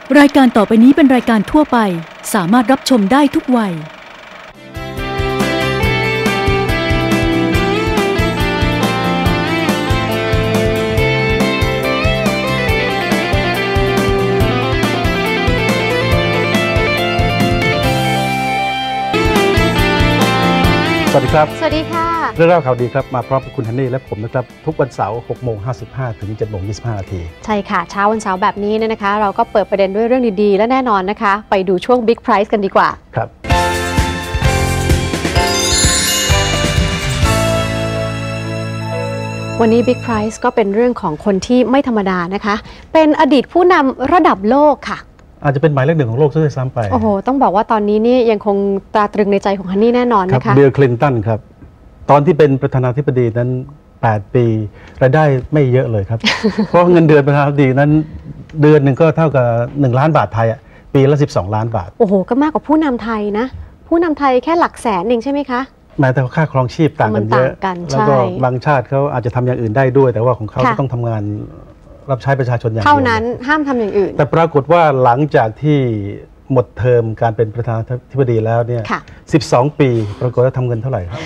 รายการต่อไปนี้เป็นรายการทั่วไปสามารถรับชมได้ทุกวัยสวัสดีครับสวัสดีค่ะเรื่องเล่าข่าวดีครับมาพร้อมกับคุณฮันนี่และผมนะครับทุกวันเสาร์6:55 ถึง 7:25 นาทีใช่ค่ะเช้าวันเสาร์แบบนี้เนี่ยนะคะเราก็เปิดประเด็นด้วยเรื่องดีๆและแน่นอนนะคะไปดูช่วง Big Prize กันดีกว่าครับวันนี้ Big Prize ก็เป็นเรื่องของคนที่ไม่ธรรมดานะคะเป็นอดีตผู้นำระดับโลกค่ะอาจจะเป็นหมายเลขหนึ่งของโลกซะด้วยซ้ำไปโอ้โหต้องบอกว่าตอนนี้นี่ยังคงตราตรึงในใจของฮันนี่แน่นอนนะคะบิล คลินตันครับตอนที่เป็นประธานาธิบดีนั้น8 ปีรายได้ไม่เยอะเลยครับ เพราะเงินเดือนประธานาธิบดีนั้นเดือนหนึ่งก็เท่ากับ1 ล้านบาทไทยปีละ12 ล้านบาทโอ้โหก็มากกว่าผู้นำไทยนะผู้นำไทยแค่หลักแสนเองใช่ไหมคะแม้แต่ค่าครองชีพต่างกันเยอะแล้วก็บางชาติเขาอาจจะทำอย่างอื่นได้ด้วยแต่ว่าของเขาต้องทำงานรับใช้ประชาชนอย่างเดียวเท่านั้นห้ามทำอย่างอื่นแต่ปรากฏว่าหลังจากที่หมดเทอมการเป็นประธานาธิบดีแล้วเนี่ย12 ปีปรากฏว่าทำเงินเท่าไหร่ครับ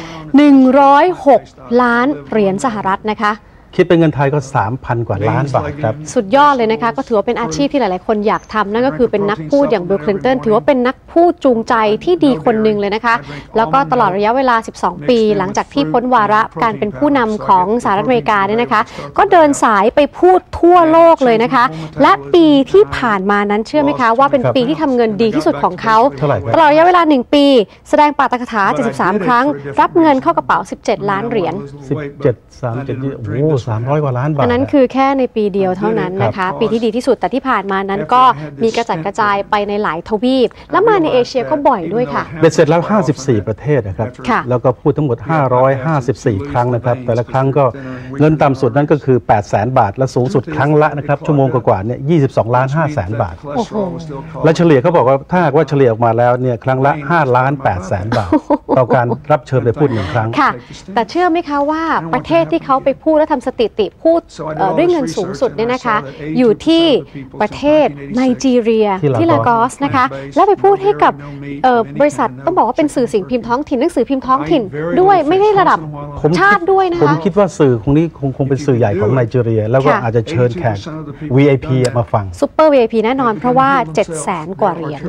106 ล้านเหรียญสหรัฐนะคะคิดเป็นเงินไทยก็ 3,000 กว่าล้านบาทครับสุดยอดเลยนะคะก็ถือว่าเป็นอาชีพที่หลายๆคนอยากทำนั่นก็คือเป็นนักพูดอย่างบิล คลินตันถือว่าเป็นนักพูดจูงใจที่ดีคนหนึ่งเลยนะคะแล้วก็ตลอดระยะเวลา12 ปีหลังจากที่พ้นวาระการเป็นผู้นำของสหรัฐอเมริกาเนี่ยนะคะก็เดินสายไปพูดทั่วโลกเลยนะคะและปีที่ผ่านมานั้นเชื่อไหมคะว่าเป็นปีที่ทำเงินดีที่สุดของเขาตลอดระยะเวลา1 ปีแสดงปาฐกถา73 ครั้งรับเงินเข้ากระเป๋า17 ล้านเหรียญโอ้โห300 กว่าล้านบาทอันนั้นคือแค่ในปีเดียวเท่านั้นนะคะปีที่ดีที่สุดแต่ที่ผ่านมานั้นก็มีกระจัดกระจายไปในหลายทวีปแล้วมาในเอเชียก็บ่อยด้วยค่ะเบ็ดเสร็จแล้ว54 ประเทศนะครับแล้วก็พูดทั้งหมด554 ครั้งนะครับแต่ละครั้งก็เงินต่ำสุดนั้นก็คือ 800,000 บาทและสูงสุดครั้งละนะครับชั่วโมงกว่าๆเนี่ย22.5 ล้านบาทและเฉลี่ยเขาบอกว่าถ้าว่าเฉลี่ยออกมาแล้วเนี่ยครั้งละ5,800,000 บาทต่อการรับเชิญไปพูด1 ครั้งค่ะแต่เชื่อไหมคะว่าประเทศที่เขาไปพูดและทำสถิติพูดด้วยเงินสูงสุดเนี่ยนะคะอยู่ที่ประเทศไนจีเรียที่ลากอสนะคะแล้วไปพูดให้กับบริษัทต้องบอกว่าเป็นสื่อสิ่งพิมพ์ท้องถิ่นหนังสือพิมพ์ท้องถิ่นด้วยไม่ได้ระดับชาติด้วยนะคะผมคิดว่าสื่อนี้คงเป็นสื่อใหญ่ของไนจีเรียแล้วก็อาจจะเชิญแขก VIP มาฟังซุปเปอร์ VIP แน่นอนเพราะว่า700,000 กว่าเหรียญ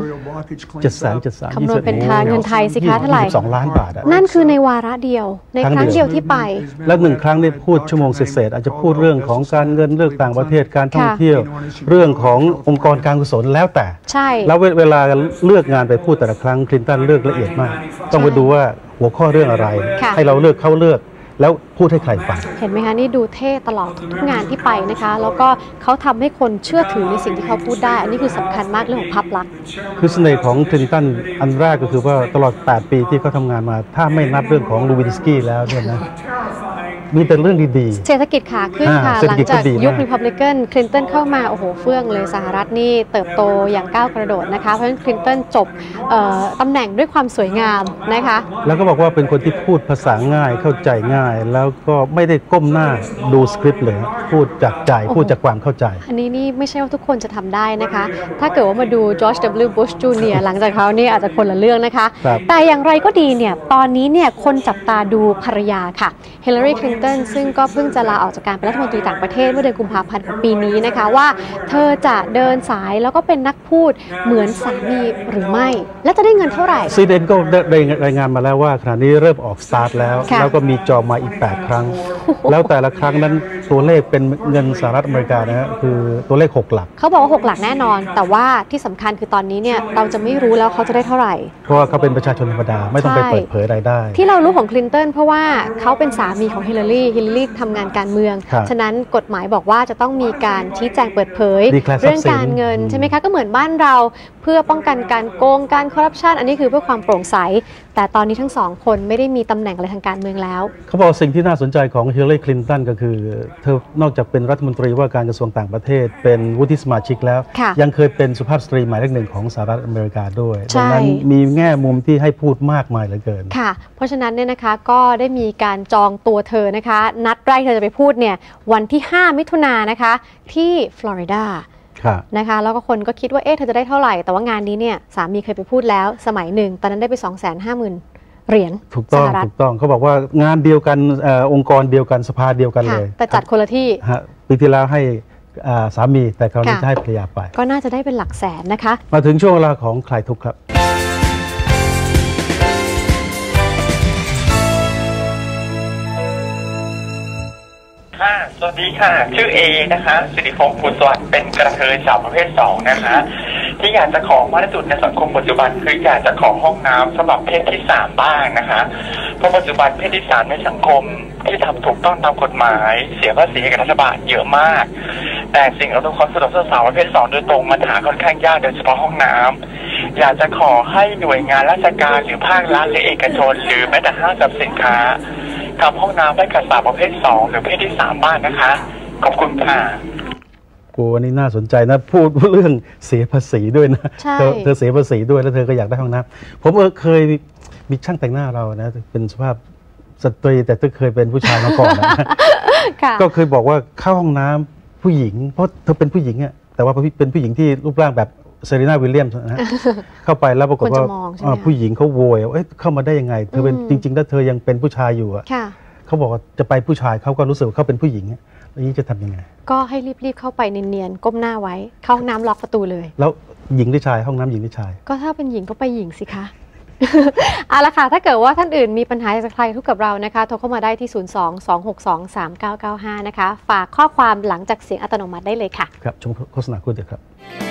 700,000 คำนวณเป็นเงินไทยสิคะเท่าไหร่ 22 ล้านบาทนั่นคือในวาระเดียวในครั้งเดียวที่ไปแล้ว1 ครั้งนี่พูดชั่วโมงเศษอาจจะพูดเรื่องของการเงินเรื่องต่างประเทศการท่องเที่ยวเรื่องขององค์กรการกุศลแล้วแต่ใช่แล้วเวลาเลือกงานไปพูดแต่ละครั้งคลินตันเลือกละเอียดมากต้องไปดูว่าหัวข้อเรื่องอะไรให้เราเลือกเขาเลือกแล้วพูดให้ใครฟังเห็นไหมคะนี่ดูเท่ตลอดทุกงานที่ไปนะคะแล้วก็เขาทำให้คนเชื่อถือในสิ่งที่เขาพูดได้อันนี้คือสำคัญมากเรื่องของภาพลักษณ์คือเสน่ห์ของคลินตันอันแรกก็คือว่าตลอด8 ปีที่เขาทำงานมาถ้าไม่นับเรื่องของลูวินสกี้แล้วเนี่ยนะมีแต่เรื่องดีๆเศรษฐกิจขาขึ้นค่ะหลังจากยุครีพับลิกันคลินตันเข้ามาโอ้โหเฟื่องเลยสหรัฐนี่เติบโตอย่างก้าวกระโดดนะคะเพราะฉะนั้นคลินตันจบตำแหน่งด้วยความสวยงามนะคะแล้วก็บอกว่าเป็นคนที่พูดภาษาง่ายเข้าใจง่ายแล้วก็ไม่ได้ก้มหน้าดูสคริปต์เลยพูดจากใจพูดจากความเข้าใจอันนี้นี่ไม่ใช่ว่าทุกคนจะทำได้นะคะถ้าเกิดว่ามาดูจอร์จ W. บุช จูเนียร์หลังจากเขานี่อาจจะคนละเรื่องนะคะแต่อย่างไรก็ดีเนี่ยตอนนี้เนี่ยคนจับตาดูภรรยาค่ะเฮเลอรี คลินตันซึ่งก็เพิ่งจะลาออกจากการเป็นรัฐมนตรีต่างประเทศเมื่อเดือนกุมภาพันธ์ของปีนี้นะคะว่าเธอจะเดินสายแล้วก็เป็นนักพูดเหมือนสามีหรือไม่และจะได้เงินเท่าไหร่ซีเดนก็ได้รายงานมาแล้วว่าขณะนี้เริ่มออกสตาร์ทแล้วก็มีจอมาอีก8 ครั้งแล้วแต่ละครั้งนั้นตัวเลขเป็นเงินสหรัฐอเมริกานะฮะคือตัวเลข6 หลักเขาบอกว่า6 หลักแน่นอนแต่ว่าที่สำคัญคือตอนนี้เนี่ยเราจะไม่รู้แล้วเขาจะได้เท่าไหร่เพราะว่าเขาเป็นประชาชนธรรมดาไม่ต้องไปเปิดเผยรายได้ที่เรารู้ของคลินตันเพราะว่าเขาเป็นสามีของฮิลลารีทำงานการเมืองฉะนั้นกฎหมายบอกว่าจะต้องมีการชี้แจงเปิดเผยเรื่องการเงินใช่ไหมคะก็เหมือนบ้านเราเพื่อป้องกันการโกงการคอร์รัปชันอันนี้คือเพื่อความโปร่งใสแต่ตอนนี้ทั้ง2 คนไม่ได้มีตำแหน่งอะไรทางการเมืองแล้วเขาบอกสิ่งที่น่าสนใจของฮิลลารี คลินตันก็คือเธอนอกจากเป็นรัฐมนตรีว่าการกระทรวงต่างประเทศเป็นวุฒิสมาชิกแล้วยังเคยเป็นสุภาพสตรีหมายเลข 1ของสหรัฐอเมริกาด้วยดังนั้นมีแง่มุมที่ให้พูดมากมายเหลือเกินค่ะเพราะฉะนั้นเนี่ยนะคะก็ได้มีการจองตัวเธอนะคะนัดแรกเธอจะไปพูดเนี่ยวันที่5 มิถุนายนนะคะที่ฟลอริดานะคะแล้วก็คนก็คิดว่าเอ๊ะเธอจะได้เท่าไหร่แต่ว่างานนี้เนี่ยสามีเคยไปพูดแล้วสมัยหนึ่งตอนนั้นได้ไป 250,000 เหรียญถูกต้องเขาบอกว่างานเดียวกันองค์กรเดียวกันสภาเดียวกันเลยแต่จัดคนละที่ปีที่แล้วให้สามีแต่คราวนี้จะให้ภรรยาไปก็น่าจะได้เป็นหลักแสนนะคะมาถึงช่วงเวลาของคลายทุกข์ครับสวัสดีค่ะชื่อเอนะคะสิริพงศ์ภูสวัสดิ์เป็นกระเทยสาวประเภท2นะคะที่อยากจะขอมากที่สุดในสังคมปัจจุบันคืออยากจะขอห้องน้ำสำหรับเพศที่3บ้างนะคะเพราะปัจจุบันเพศที่3ในสังคมที่ทำถูกต้องตามกฎหมายเสียภาษีให้กับรัฐบาลเยอะมากแต่สิ่งอำนวยความสะดวกสาวประเภท2โดยตรงมันหาค่อนข้างยากโดยเฉพาะห้องน้ำอยากจะขอให้หน่วยงานราชการหรือภาครัฐหรือเอกชนหรือแม้แต่ห้างสรรพสินค้าทำห้องน้ำให้กับสาวประเภท2หรือเพศที่3บ้างนะคะขอบคุณค่ะวันนี้น่าสนใจนะพูดเรื่องเสียภาษีด้วยนะเธอเสียภาษีด้วยแล้วเธอก็อยากได้ห้องน้ำผมเคยมีช่างแต่งหน้าเรานะเป็นสุภาพสตรีแต่เธอเคยเป็นผู้ชายมาก่อนนะก็เคยบอกว่าเข้าห้องน้ำผู้หญิงเพราะเธอเป็นผู้หญิงอะแต่ว่าเป็นผู้หญิงที่รูปร่างแบบเซรีนาวิลเลียมส์นะเข้าไปแล้วปรากฏว่าผู้หญิงเขาโวยว่าเข้ามาได้ยังไงเธอเป็นจริงๆแล้วเธอยังเป็นผู้ชายอยู่อะเขาบอกว่าจะไปผู้ชายเขาก็รู้สึกว่าเขาเป็นผู้หญิงแล้วนี้จะทำยังไงก็ให้รีบๆเข้าไปเนียนๆก้มหน้าไว้เข้าห้องน้ำล็อกประตูเลยแล้วหญิงหรือชายห้องน้ำหญิงหรือชายก็ถ้าเป็นหญิงก็ไปหญิงสิคะเอาละค่ะถ้าเกิดว่าท่านอื่นมีปัญหาจากใครทุกกับเรานะคะโทรเข้ามาได้ที่ 02-262-3995 นะคะฝากข้อความหลังจากเสียงอัตโนมัติได้เลยค่ะครับชมโฆษณาคุณเถอะครับ